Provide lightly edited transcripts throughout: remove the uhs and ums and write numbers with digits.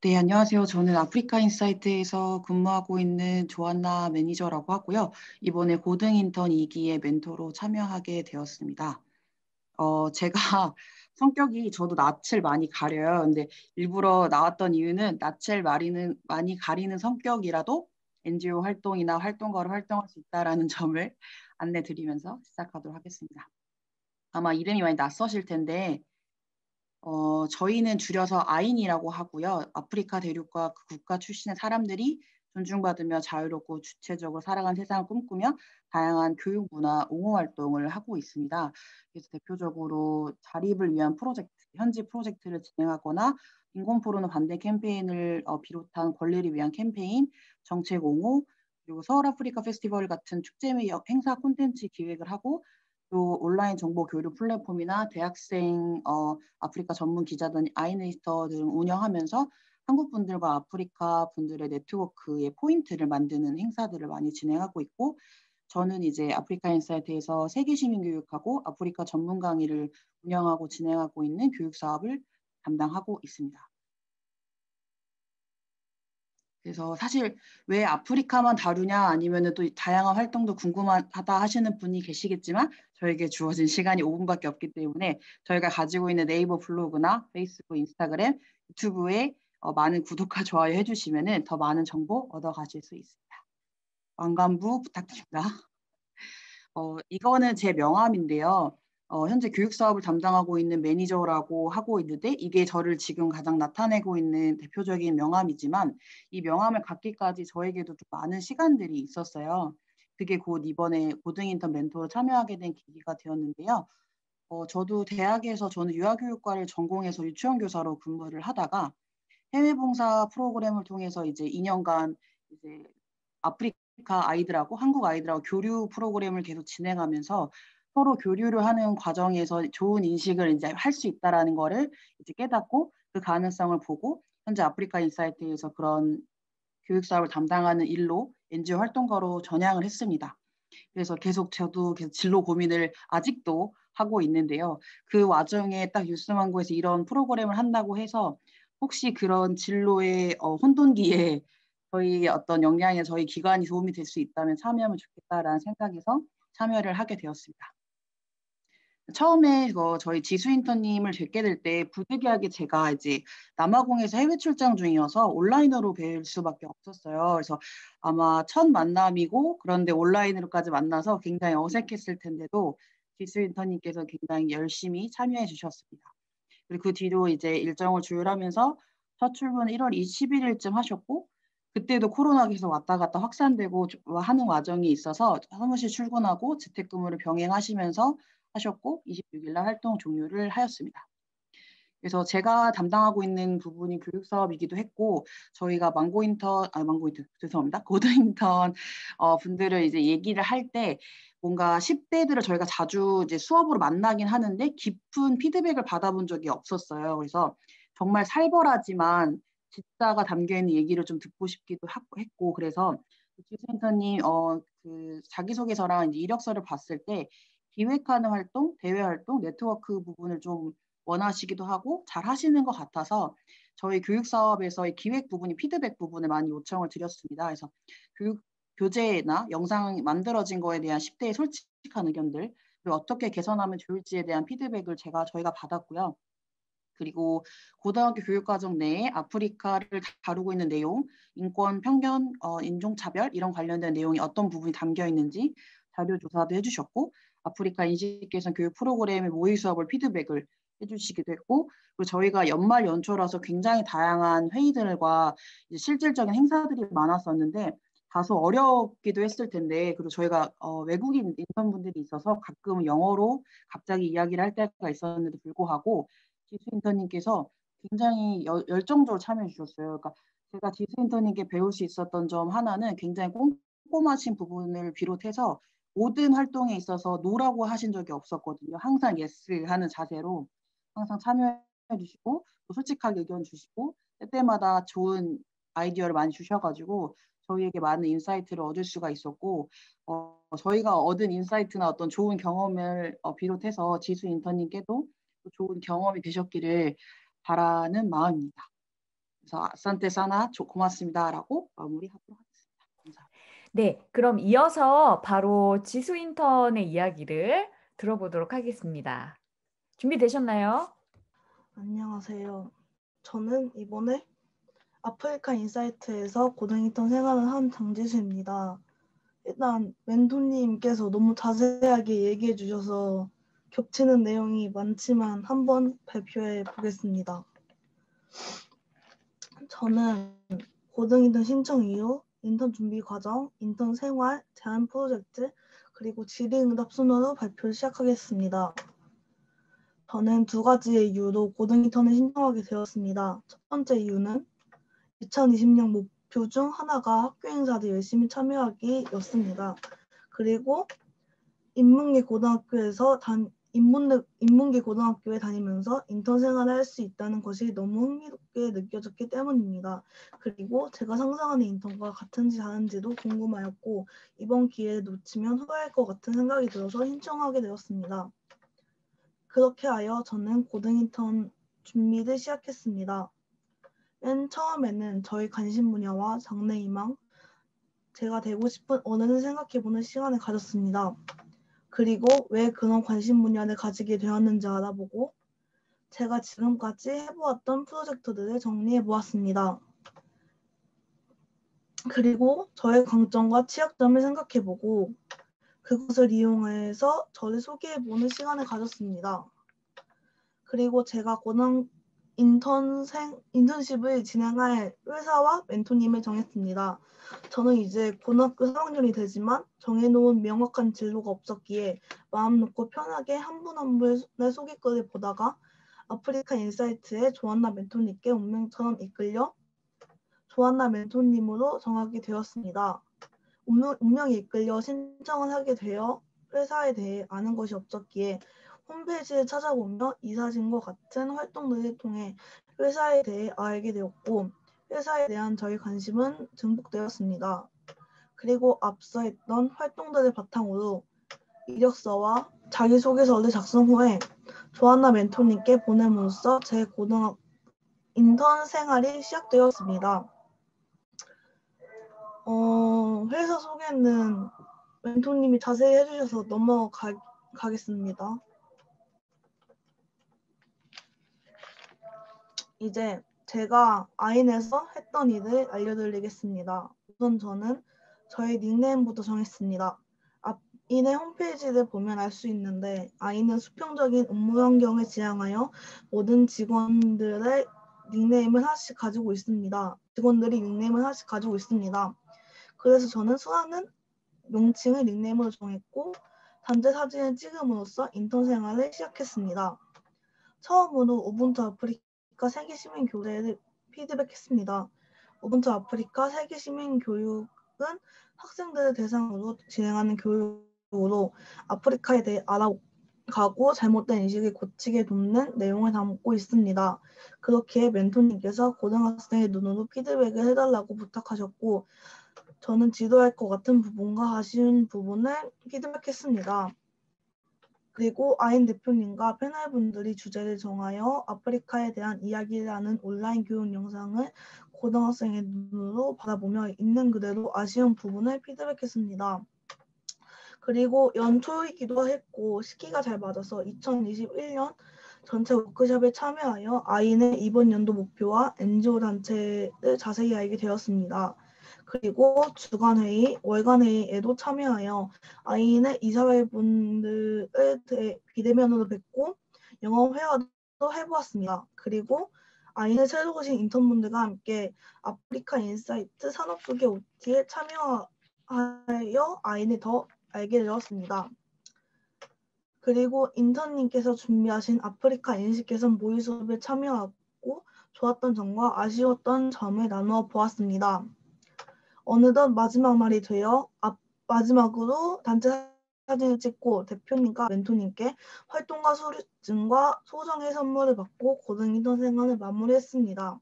네, 안녕하세요. 저는 아프리카 인사이트에서 근무하고 있는 조안나 매니저라고 하고요. 이번에 고등 인턴 2기의 멘토로 참여하게 되었습니다. 제가 성격이 저도 낯을 많이 가려요. 근데 일부러 나왔던 이유는 낯을 많이 가리는 성격이라도 NGO 활동이나 활동가로 활동할 수 있다라는 점을 안내 드리면서 시작하도록 하겠습니다. 아마 이름이 많이 낯서실 텐데 저희는 줄여서 아인이라고 하고요. 아프리카 대륙과 그 국가 출신의 사람들이 존중받으며 자유롭고 주체적으로 살아가는 세상을 꿈꾸며 다양한 교육, 문화, 옹호 활동을 하고 있습니다. 그래서 대표적으로 자립을 위한 프로젝트, 현지 프로젝트를 진행하거나 인권 포르노 반대 캠페인을 비롯한 권리를 위한 캠페인, 정책 옹호, 그리고 서울 아프리카 페스티벌 같은 축제 및 행사 콘텐츠 기획을 하고 또 온라인 정보 교류 플랫폼이나 대학생 아프리카 전문 기자단 아이네이터 등 운영하면서 한국 분들과 아프리카 분들의 네트워크의 포인트를 만드는 행사들을 많이 진행하고 있고, 저는 이제 아프리카 인사이트에서 세계 시민 교육하고 아프리카 전문 강의를 운영하고 진행하고 있는 교육 사업을 담당하고 있습니다. 그래서 사실 왜 아프리카만 다루냐 아니면은 또 다양한 활동도 궁금하다 하시는 분이 계시겠지만 저에게 주어진 시간이 5분밖에 없기 때문에 저희가 가지고 있는 네이버 블로그나 페이스북, 인스타그램, 유튜브에 많은 구독과 좋아요 해주시면은 더 많은 정보 얻어가실 수 있습니다. 완관부 부탁드립니다. 이거는 제 명함인데요. 현재 교육 사업을 담당하고 있는 매니저라고 하고 있는데 이게 저를 지금 가장 나타내고 있는 대표적인 명함이지만 이 명함을 갖기까지 저에게도 좀 많은 시간들이 있었어요. 그게 곧 이번에 고등 인턴 멘토로 참여하게 된 계기가 되었는데요. 저도 대학에서 저는 유아교육과를 전공해서 유치원 교사로 근무를 하다가 해외 봉사 프로그램을 통해서 이제 2년간 이제 아프리카 아이들하고 한국 아이들하고 교류 프로그램을 계속 진행하면서 서로 교류를 하는 과정에서 좋은 인식을 이제 할 수 있다라는 거를 이제 깨닫고 그 가능성을 보고 현재 아프리카 인사이트에서 그런 교육 사업을 담당하는 일로 NGO 활동가로 전향을 했습니다. 그래서 계속 저도 계속 진로 고민을 아직도 하고 있는데요. 그 와중에 딱 뉴스망고에서 이런 프로그램을 한다고 해서 혹시 그런 진로의 혼돈기에 저희 어떤 역량에 저희 기관이 도움이 될 수 있다면 참여하면 좋겠다라는 생각에서 참여를 하게 되었습니다. 처음에 저희 지수 인턴님을 뵙게 될 때 부득이하게 제가 이제 남아공에서 해외 출장 중이어서 온라인으로 뵐 수밖에 없었어요. 그래서 아마 첫 만남이고 그런데 온라인으로까지 만나서 굉장히 어색했을 텐데도 지수 인턴님께서 굉장히 열심히 참여해 주셨습니다. 그리고 그 뒤로 이제 일정을 조율하면서 첫 출근 1월 21일쯤 하셨고 그때도 코로나가 계속 왔다 갔다 확산되고 하는 과정이 있어서 사무실 출근하고 재택근무를 병행하시면서 하셨고 26일 날 활동 종료를 하였습니다. 그래서 제가 담당하고 있는 부분이 교육 사업이기도 했고 저희가 망고 인턴 죄송합니다. 고등 인턴 분들을 이제 얘기를 할 때 뭔가 10대들을 저희가 자주 이제 수업으로 만나긴 하는데 깊은 피드백을 받아본 적이 없었어요. 그래서 정말 살벌하지만 진짜가 담겨 있는 얘기를 좀 듣고 싶기도 했고 그래서 지수 인턴님 그 자기소개서랑 이제 이력서를 봤을 때 기획하는 활동, 대외 활동, 네트워크 부분을 좀 원하시기도 하고 잘 하시는 것 같아서 저희 교육 사업에서의 기획 부분이 피드백 부분을 많이 요청을 드렸습니다. 그래서 교육 교재나 영상 만들어진 거에 대한 10대의 솔직한 의견들 그리고 어떻게 개선하면 좋을지에 대한 피드백을 저희가 받았고요. 그리고 고등학교 교육과정 내에 아프리카를 다루고 있는 내용, 인권, 편견, 인종차별 이런 관련된 내용이 어떤 부분이 담겨 있는지 자료 조사도 해주셨고 아프리카 인식개선 교육 프로그램의 모의 수업을 피드백을 해주시기도 했고 그리고 저희가 연말 연초라서 굉장히 다양한 회의들과 이제 실질적인 행사들이 많았었는데 다소 어렵기도 했을 텐데 그리고 저희가 외국인 인턴분들이 있어서 가끔 영어로 갑자기 이야기를 할 때가 있었는데도 불구하고 지수 인턴님께서 굉장히 열정적으로 참여해 주셨어요. 그러니까 제가 지수 인턴님께 배울 수 있었던 점 하나는 굉장히 꼼꼼하신 부분을 비롯해서 모든 활동에 있어서 노라고 하신 적이 없었거든요. 항상 예스 하는 자세로 항상 참여해 주시고 또 솔직하게 의견 주시고 때때마다 좋은 아이디어를 많이 주셔가지고 저희에게 많은 인사이트를 얻을 수가 있었고 저희가 얻은 인사이트나 어떤 좋은 경험을 비롯해서 지수 인턴님께도 좋은 경험이 되셨기를 바라는 마음입니다. 그래서 아산테 사나 고맙습니다라고 마무리하도록 하겠습니다. 감사합니다. 네, 그럼 이어서 바로 지수 인턴의 이야기를 들어보도록 하겠습니다. 준비되셨나요? 안녕하세요. 저는 이번에 아프리카 인사이트에서 고등인턴 생활을 한 장지수입니다. 일단 멘토님께서 너무 자세하게 얘기해 주셔서 겹치는 내용이 많지만 한번 발표해 보겠습니다. 저는 고등인턴 신청 이후 인턴 준비 과정, 인턴 생활, 제안 프로젝트, 그리고 질의응답 순으로 발표를 시작하겠습니다. 저는 두 가지의 이유로 고등인턴을 신청하게 되었습니다. 첫 번째 이유는 2020년 목표 중 하나가 학교 행사를 열심히 참여하기였습니다. 그리고 인문계 고등학교에 다니면서 인턴 생활을 할 수 있다는 것이 너무 흥미롭게 느껴졌기 때문입니다. 그리고 제가 상상하는 인턴과 같은지 다른지도 궁금하였고 이번 기회를 놓치면 후회할 것 같은 생각이 들어서 신청하게 되었습니다. 그렇게 하여 저는 고등인턴 준비를 시작했습니다. 맨 처음에는 저희 관심 분야와 장래희망, 제가 되고 싶은 언어를 생각해보는 시간을 가졌습니다. 그리고 왜 그런 관심 분야를 가지게 되었는지 알아보고 제가 지금까지 해보았던 프로젝트들을 정리해보았습니다. 그리고 저의 강점과 취약점을 생각해보고 그것을 이용해서 저를 소개해보는 시간을 가졌습니다. 그리고 제가 인턴십을 진행할 회사와 멘토님을 정했습니다. 저는 이제 고등학교 3학년이 되지만 정해놓은 명확한 진로가 없었기에 마음 놓고 편하게 한 분 한 분의 소개글을 보다가 아프리카 인사이트의 조한나 멘토님께 운명처럼 이끌려 조한나 멘토님으로 정하게 되었습니다. 운명이 이끌려 신청을 하게 되어 회사에 대해 아는 것이 없었기에 홈페이지를 찾아보며 이사진과 같은 활동들을 통해 회사에 대해 알게 되었고 회사에 대한 저희 관심은 증폭되었습니다. 그리고 앞서 했던 활동들을 바탕으로 이력서와 자기소개서를 작성 후에 조한나 멘토님께 보냄으로써 제 고등학교 인턴 생활이 시작되었습니다. 회사 소개는 멘토님이 자세히 해주셔서 넘어가겠습니다. 이제 제가 아인에서 했던 일을 알려드리겠습니다. 우선 저는 저의 닉네임부터 정했습니다. 아인의 홈페이지를 보면 알 수 있는데 아인은 수평적인 업무 환경을 지향하여 모든 직원들의 닉네임을 하나씩 가지고 있습니다. 직원들이 닉네임을 하나씩 가지고 있습니다. 그래서 저는 수아는 명칭을 닉네임으로 정했고 단체 사진을 찍음으로써 인턴 생활을 시작했습니다. 처음으로 우분투 아프리카 세계 시민 교대를 피드백했습니다. 우분투 아프리카 세계 시민 교육은 학생들을 대상으로 진행하는 교육으로 아프리카에 대해 알아가고 잘못된 인식을 고치게 돕는 내용을 담고 있습니다. 그렇게 멘토님께서 고등학생의 눈으로 피드백을 해달라고 부탁하셨고 저는 지도할 것 같은 부분과 아쉬운 부분을 피드백했습니다. 그리고 아인 대표님과 패널분들이 주제를 정하여 아프리카에 대한 이야기를 하는 온라인 교육 영상을 고등학생의 눈으로 바라보며 있는 그대로 아쉬운 부분을 피드백했습니다. 그리고 연초이기도 했고 시기가 잘 맞아서 2021년 전체 워크숍에 참여하여 아인의 이번 연도 목표와 NGO 단체를 자세히 알게 되었습니다. 그리고 주간회의, 월간회의에도 참여하여 아인의 이사회분들을 비대면으로 뵙고 영어 회화도 해보았습니다. 그리고 아인의 새로 오신 인턴분들과 함께 아프리카 인사이트 산업소개 OT에 참여하여 아인을 더 알게 되었습니다. 그리고 인턴님께서 준비하신 아프리카 인식 개선 모의 수업에 참여하고 좋았던 점과 아쉬웠던 점을 나누어 보았습니다. 어느덧 마지막 날이 되어 마지막으로 단체 사진을 찍고 대표님과 멘토님께 활동가 수료증과 소정의 선물을 받고 고등인턴 생활을 마무리했습니다.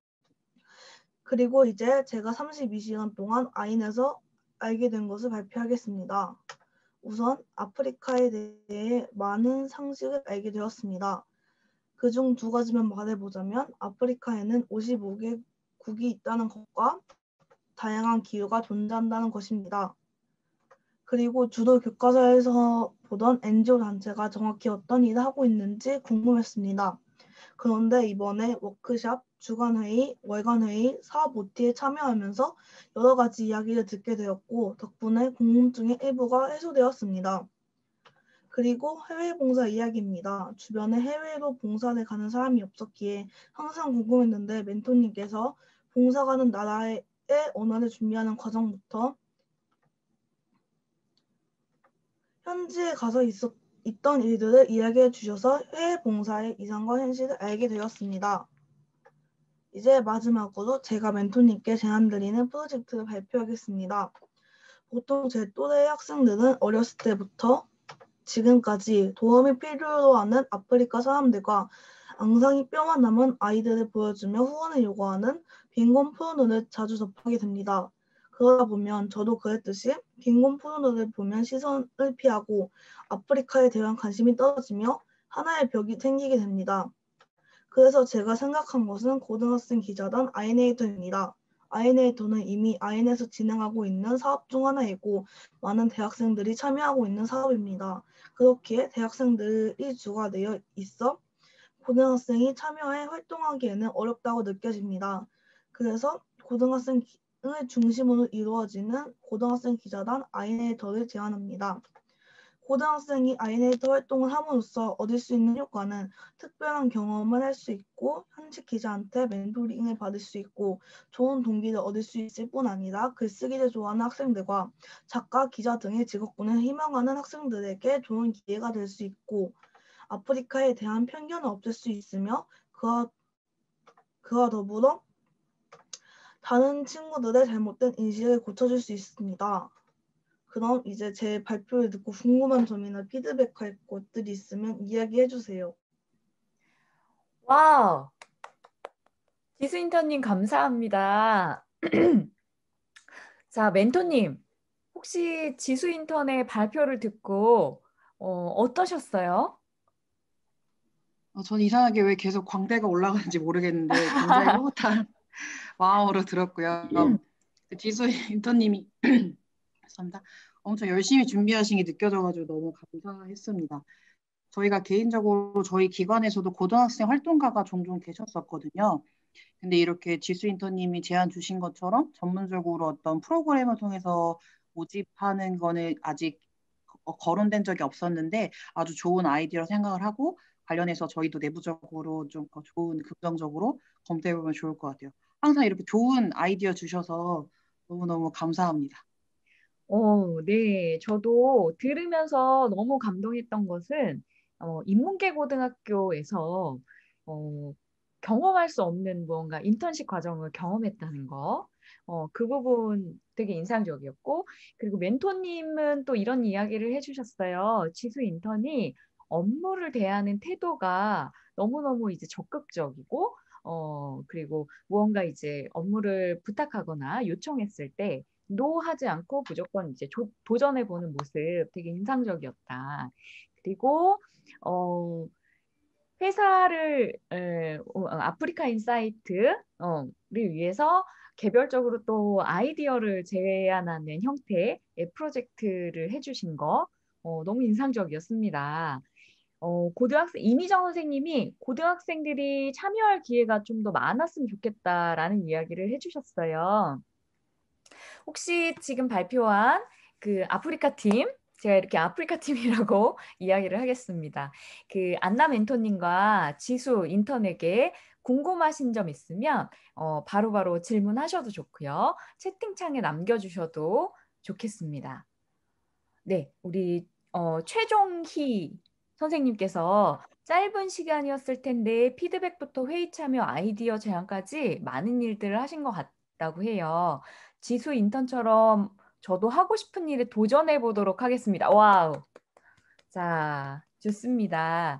그리고 이제 제가 32시간 동안 아인에서 알게 된 것을 발표하겠습니다. 우선 아프리카에 대해 많은 상식을 알게 되었습니다. 그중 두 가지만 말해보자면 아프리카에는 국이 있다는 것과 다양한 기후가 존재한다는 것입니다. 그리고 주로 교과서에서 보던 NGO 단체가 정확히 어떤 일을 하고 있는지 궁금했습니다. 그런데 이번에 워크숍, 주간회의, 월간회의, 사업 OT에 참여하면서 여러 가지 이야기를 듣게 되었고 덕분에 궁금증의 일부가 해소되었습니다. 그리고 해외 봉사 이야기입니다. 주변에 해외로 봉사를 가는 사람이 없었기에 항상 궁금했는데 멘토님께서 봉사 가는 나라의 언어를 준비하는 과정부터 현지에 가서 있던 일들을 이야기해 주셔서 해외 봉사의 이상과 현실을 알게 되었습니다. 이제 마지막으로 제가 멘토님께 제안드리는 프로젝트를 발표하겠습니다. 보통 제 또래의 학생들은 어렸을 때부터 지금까지 도움이 필요로 하는 아프리카 사람들과 앙상이 뼈만 남은 아이들을 보여주며 후원을 요구하는 빈곤 포르노를 자주 접하게 됩니다. 그러다 보면 저도 그랬듯이 빈곤 포르노를 보면 시선을 피하고 아프리카에 대한 관심이 떨어지며 하나의 벽이 생기게 됩니다. 그래서 제가 생각한 것은 고등학생 기자단 아이네이터입니다. 아이네이터는 이미 아인에서 진행하고 있는 사업 중 하나이고 많은 대학생들이 참여하고 있는 사업입니다. 그렇기에 대학생들이 주가 되어 있어 고등학생이 참여해 활동하기에는 어렵다고 느껴집니다. 그래서 고등학생을 중심으로 이루어지는 고등학생 기자단 아이네이터를 제안합니다. 고등학생이 아이네이터 활동을 함으로써 얻을 수 있는 효과는 특별한 경험을 할 수 있고 현직 기자한테 멘토링을 받을 수 있고 좋은 동기를 얻을 수 있을 뿐 아니라 글쓰기를 좋아하는 학생들과 작가, 기자 등의 직업군을 희망하는 학생들에게 좋은 기회가 될 수 있고 아프리카에 대한 편견을 없앨 수 있으며 그와 더불어 다른 친구들의 잘못된 인식을 고쳐줄 수 있습니다. 그럼 이제 제 발표를 듣고 궁금한 점이나 피드백할 것들이 있으면 이야기해 주세요. 와우! 지수 인턴님 감사합니다. 자, 멘토님, 혹시 지수 인턴의 발표를 듣고 어떠셨어요? 전 이상하게 왜 계속 광대가 올라가는지 모르겠는데 굉장히 흐뭇한 마음으로 들었고요. 그 지수 인턴님이 감사합니다. 엄청 열심히 준비하신 게 느껴져가지고 너무 감사했습니다. 저희가 개인적으로 저희 기관에서도 고등학생 활동가가 종종 계셨었거든요. 근데 이렇게 지수 인턴님이 제안 주신 것처럼 전문적으로 어떤 프로그램을 통해서 모집하는 거는 아직 거론된 적이 없었는데 아주 좋은 아이디어 생각을 하고 관련해서 저희도 내부적으로 좀 더 좋은 긍정적으로 검토해보면 좋을 것 같아요. 항상 이렇게 좋은 아이디어 주셔서 너무너무 감사합니다. 네. 저도 들으면서 너무 감동했던 것은 인문계 고등학교에서 어, 경험할 수 없는 무언가 인턴십 과정을 경험했다는 거. 그 부분 되게 인상적이었고, 그리고 멘토님은 또 이런 이야기를 해주셨어요. 지수 인턴이 업무를 대하는 태도가 너무너무 이제 적극적이고, 그리고 무언가 이제 업무를 부탁하거나 요청했을 때 노 하지 않고 무조건 이제 도전해보는 모습 되게 인상적이었다. 그리고 회사를 아프리카 인사이트를 위해서 개별적으로 또 아이디어를 제안하는 형태의 프로젝트를 해주신 거 너무 인상적이었습니다. 이미정 선생님이 고등학생들이 참여할 기회가 좀 더 많았으면 좋겠다라는 이야기를 해주셨어요. 혹시 지금 발표한 그 아프리카 팀, 제가 이렇게 아프리카 팀이라고 이야기를 하겠습니다. 그 안나 멘토님과 지수 인턴에게 궁금하신 점 있으면 바로바로 질문하셔도 좋고요. 채팅창에 남겨주셔도 좋겠습니다. 네, 우리 최종희 선생님께서 짧은 시간이었을 텐데 피드백부터 회의 참여, 아이디어 제안까지 많은 일들을 하신 것 같다고 해요. 지수 인턴처럼 저도 하고 싶은 일에 도전해 보도록 하겠습니다. 와우. 자, 좋습니다.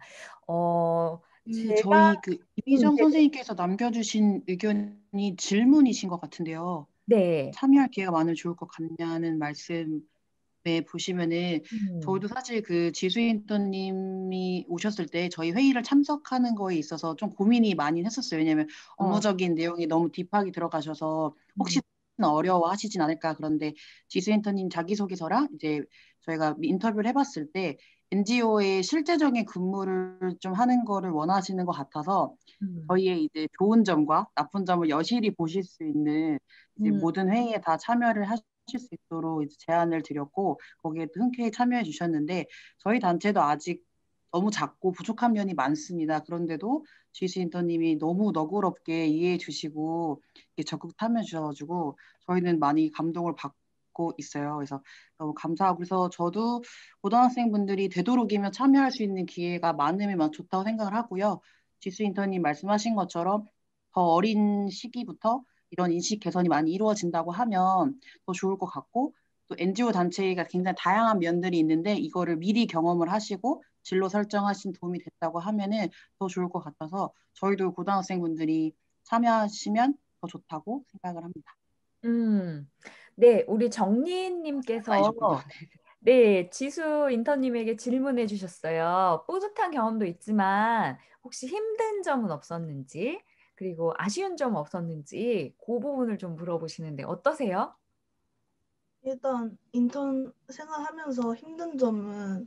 제가 저희 그 이미정 네, 선생님께서 남겨주신 의견이 질문이신 것 같은데요. 네. 참여할 기회가 많으면 좋을 것 같냐는 말씀 네, 보시면은 음. 저희도 사실 그 지수인턴님이 오셨을 때 저희 회의를 참석하는 거에 있어서 좀 고민이 많이 했었어요. 왜냐하면 어. 업무적인 내용이 너무 딥하게 들어가셔서 혹시 음. 어려워하시진 않을까. 그런데 지수인턴님 자기소개서랑 이제 저희가 인터뷰를 해봤을 때 NGO의 실제적인 근무를 좀 하는 거를 원하시는 것 같아서 음. 저희의 이제 좋은 점과 나쁜 점을 여실히 보실 수 있는 이제 음. 모든 회의에 다 참여를 하실 수 있도록 이제 제안을 드렸고 거기에 또 흔쾌히 참여해 주셨는데 저희 단체도 아직 너무 작고 부족한 면이 많습니다. 그런데도 지수 인턴님이 너무 너그럽게 이해해 주시고 이렇게 적극 참여해 주셔가지고 저희는 많이 감동을 받고 있어요. 그래서 너무 감사하고 그래서 저도 고등학생분들이 되도록이면 참여할 수 있는 기회가 많으면 좋다고 생각을 하고요. 지수 인턴님 말씀하신 것처럼 더 어린 시기부터 이런 인식 개선이 많이 이루어진다고 하면 더 좋을 것 같고 또 NGO 단체가 굉장히 다양한 면들이 있는데 이거를 미리 경험을 하시고 진로 설정하신 도움이 됐다고 하면은 더 좋을 것 같아서 저희도 고등학생분들이 참여하시면 더 좋다고 생각을 합니다. 음. 네, 우리 많이 정리님께서 셨군요. 네, 지수 인턴님에게 질문해 주셨어요. 뿌듯한 경험도 있지만 혹시 힘든 점은 없었는지, 그리고 아쉬운 점 없었는지 그 부분을 좀 물어보시는데 어떠세요? 일단 인턴 생활하면서 힘든 점은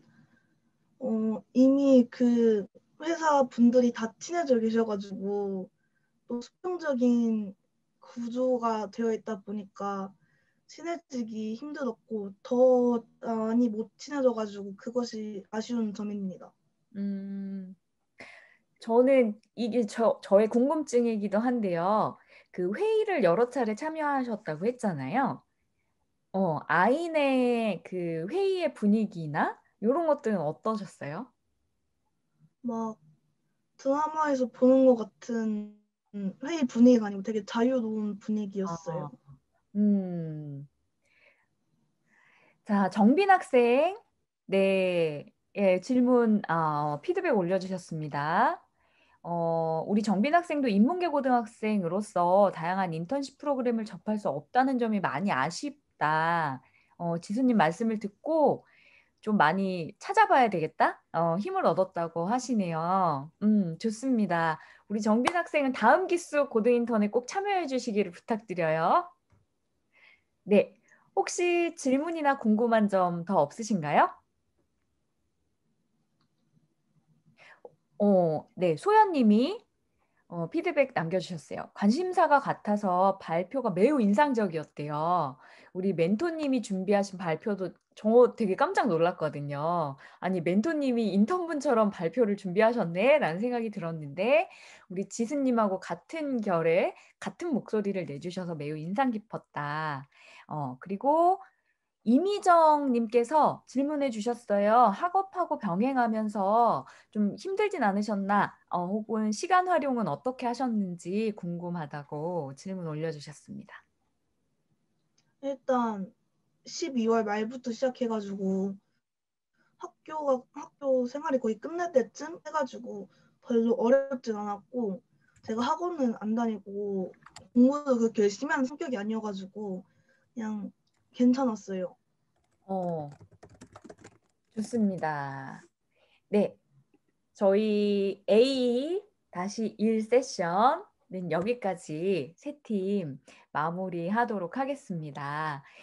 이미 그 회사 분들이 다 친해져 계셔가지고 또 수평적인 구조가 되어 있다 보니까 친해지기 힘들었고 더 많이 못 친해져가지고 그것이 아쉬운 점입니다. 음, 저는 이게 저의 궁금증이기도 한데요. 그 회의를 여러 차례 참여하셨다고 했잖아요. 아인의 그 회의의 분위기나 이런 것들은 어떠셨어요? 막 드라마에서 보는 것 같은 회의 분위기가 아니고 되게 자유로운 분위기였어요. 아, 음. 자, 정빈 학생. 네, 예, 질문, 피드백 올려주셨습니다. 우리 정빈 학생도 인문계 고등학생으로서 다양한 인턴십 프로그램을 접할 수 없다는 점이 많이 아쉽다. 지수님 말씀을 듣고 좀 많이 찾아봐야 되겠다. 힘을 얻었다고 하시네요. 좋습니다. 우리 정빈 학생은 다음 기수 고등 인턴에 꼭 참여해 주시기를 부탁드려요. 네. 혹시 질문이나 궁금한 점 더 없으신가요? 네. 소연님이 피드백 남겨주셨어요. 관심사가 같아서 발표가 매우 인상적이었대요. 우리 멘토님이 준비하신 발표도 저 되게 깜짝 놀랐거든요. 아니, 멘토님이 인턴분처럼 발표를 준비하셨네? 라는 생각이 들었는데, 우리 지수님하고 같은 결에 같은 목소리를 내주셔서 매우 인상 깊었다. 그리고 이미정 님께서 질문해 주셨어요. 학업하고 병행하면서 좀 힘들진 않으셨나? 혹은 시간 활용은 어떻게 하셨는지 궁금하다고 질문 올려주셨습니다. 일단 12월 말부터 시작해가지고 학교 생활이 거의 끝날 때쯤 해가지고 별로 어렵진 않았고 제가 학원은 안 다니고 공부도 그렇게 열심히 하는 성격이 아니어가지고 그냥 괜찮았어요. 어, 좋습니다. 네, 저희 A-1 세션은 여기까지 세 팀 마무리하도록 하겠습니다.